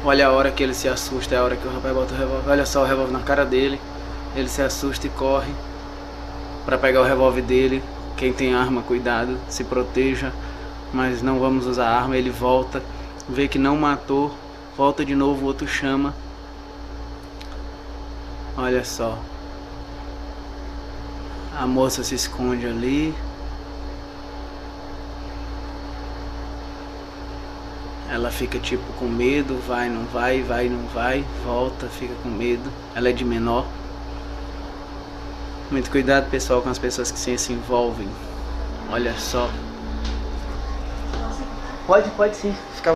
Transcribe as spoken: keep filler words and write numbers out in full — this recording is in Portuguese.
Olha a hora que ele se assusta, é a hora que o rapaz bota o revólver. Olha só o revólver na cara dele. Ele se assusta e corre pra pegar o revólver dele. Quem tem arma, cuidado, se proteja. Mas não vamos usar arma. Ele volta, vê que não matou, volta de novo, o outro chama. Olha só. A moça se esconde ali. Ela fica tipo com medo, vai, não vai, vai, não vai, volta, fica com medo. Ela é de menor. Muito cuidado, pessoal, com as pessoas que se envolvem. Olha só. Pode, pode sim. Fica